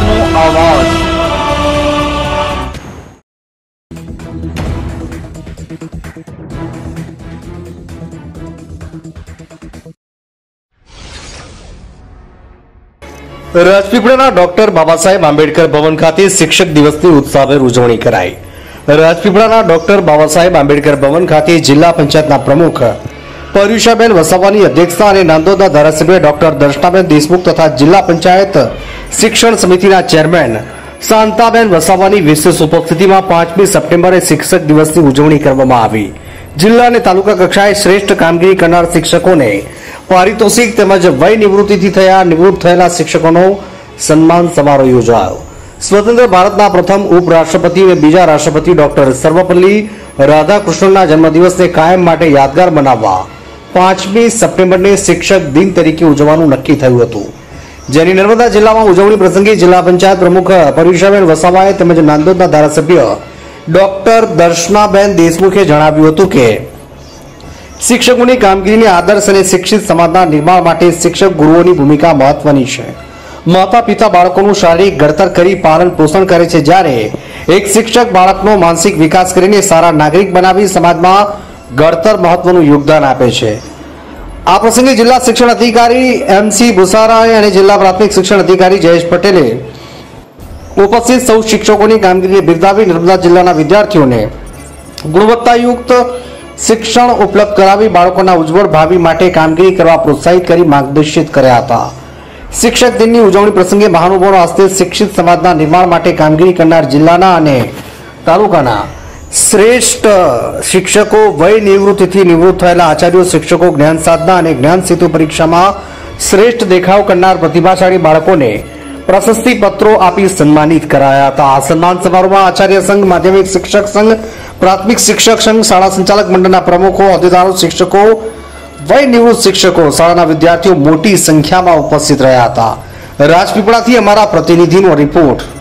जनताનો અવાજ। રાજપીપળાના ડોક્ટર બાબા સાહેબ આંબેડકર ભવન ખાતે શિક્ષક દિવસની ઉત્સાહભેર ઉજવણી કરાઈ। રાજપીપળાના ડોક્ટર બાબા સાહેબ આંબેડકર ભવન ખાતે જિલ્લા પંચાયતના પ્રમુખ પર્યુષાબેન વસાવાની અધ્યક્ષતા અને નાંદોદના ધારાસભ્ય ડોક્ટર દર્શનાબેન દેશમુખ તથા જિલ્લા પંચાયત શિક્ષણ સમિતિના ચેરમેન શાંતાબેન વસાવાની વિશેષ ઉપસ્થિતિમાં 5મી સપ્ટેમ્બરે શિક્ષક દિવસની ઉજવણી કરવામાં આવી। જિલ્લા અને તાલુકા કક્ષાએ શ્રેષ્ઠ કામગીરી કરનાર શિક્ષકોને પારિતોષિક તેમજ વય નિવૃત્તિથી નિવૃત્ત થયેલા શિક્ષકોનો સન્માન સમારોહ યોજાયો। સ્વતંત્ર ભારતના પ્રથમ ઉપરાષ્ટ્રપતિ અને બીજા રાષ્ટ્રપતિ ડોક્ટર સર્વપલ્લી રાધાકૃષ્ણનના જન્મદિવસને કાયમ માટે યાદગાર બનાવવા 5મી સપ્ટેમ્બરને શિક્ષક દિન તરીકે ઉજવવાનું નક્કી થયું હતું, જેની નર્મદા જિલ્લામાં ઉજવણી પ્રસંગે જિલ્લા પંચાયત પ્રમુખ પર્યુષાબેન વસાવાએ તેમજ નાંદોદના ધારાસભ્ય ડોક્ટર દર્શનાબેન દેશમુખે જણાવ્યું હતું કે શિક્ષકોની કામગીરીને આદર્શ અને શિક્ષિત સમાજના નિર્માણ માટે શિક્ષક ગુરુઓની ભૂમિકા મહત્વની છે। માતા પિતા બાળકોનું શારીરિક ઘડતર કરી પાલન પોષણ કરે છે, જ્યારે એક શિક્ષક બાળકનો માનસિક વિકાસ કરીને સારા નાગરિક બનાવી સમાજમાં ઘડતર મહત્વનું યોગદાન આપે છે। આ પ્રસંગે જિલ્લા શિક્ષણ અધિકારી એમસી ભુસારાએ અને જિલ્લા પ્રાથમિક શિક્ષણ અધિકારી જયેશ પટેલે ઉપસ્થિત સૌ શિક્ષકોની કામગીરીને બિરદાવી નર્મદા જિલ્લાના વિદ્યાર્થીઓને ગુણવત્તાયુક્ત શિક્ષણ ઉપલબ્ધ કરાવી બાળકોના ઉજ્જવળ ભાવિ માટે કામગીરી કરવા પ્રોત્સાહિત કરી માર્ગદર્શિત કર્યા હતા। શિક્ષક દિનની ઉજવણી પ્રસંગે મહાનુભાવોના હસ્તે શિક્ષિત સમાજના નિર્માણ માટે કામગીરી કરનાર જિલ્લાના અને તાલુકાના શ્રેષ્ઠ શિક્ષકો, વય નિવૃત્તિથી નિવૃત્ત થયેલા આચાર્યો, શિક્ષકો, જ્ઞાન સાધના અને જ્ઞાન સેતુ પરીક્ષામાં શ્રેષ્ઠ દેખાવ કરનાર પ્રતિભાશાળી બાળકોને પ્રશસ્તિ પત્રો આપી સન્માનિત કરાયા હતા। આ સન્માન સમારોહમાં આચાર્ય સંઘ, માધ્યમિક શિક્ષક સંઘ, પ્રાથમિક શિક્ષક સંઘ, શાળા સંચાલક મંડળના પ્રમુખો, હોદ્દેદારો, શિક્ષકો, વય નિવૃત્ત શિક્ષકો, શાળાના વિદ્યાર્થીઓ મોટી સંખ્યામાં ઉપસ્થિત રહ્યા હતા। રાજપીપળાથી અમારા પ્રતિનિધિનો રિપોર્ટ।